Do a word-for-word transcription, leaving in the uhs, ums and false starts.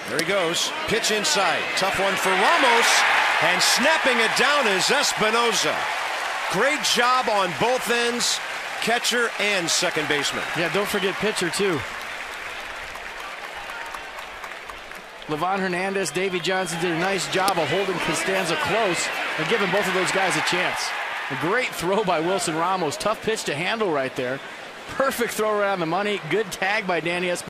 There he goes. Pitch inside. Tough one for Ramos. And snapping it down is Espinoza. Great job on both ends, catcher and second baseman. Yeah, don't forget pitcher, too. Livan Hernandez, Davey Johnson did a nice job of holding Costanza close and giving both of those guys a chance. A great throw by Wilson Ramos. Tough pitch to handle right there. Perfect throw right on the money. Good tag by Danny Espinoza.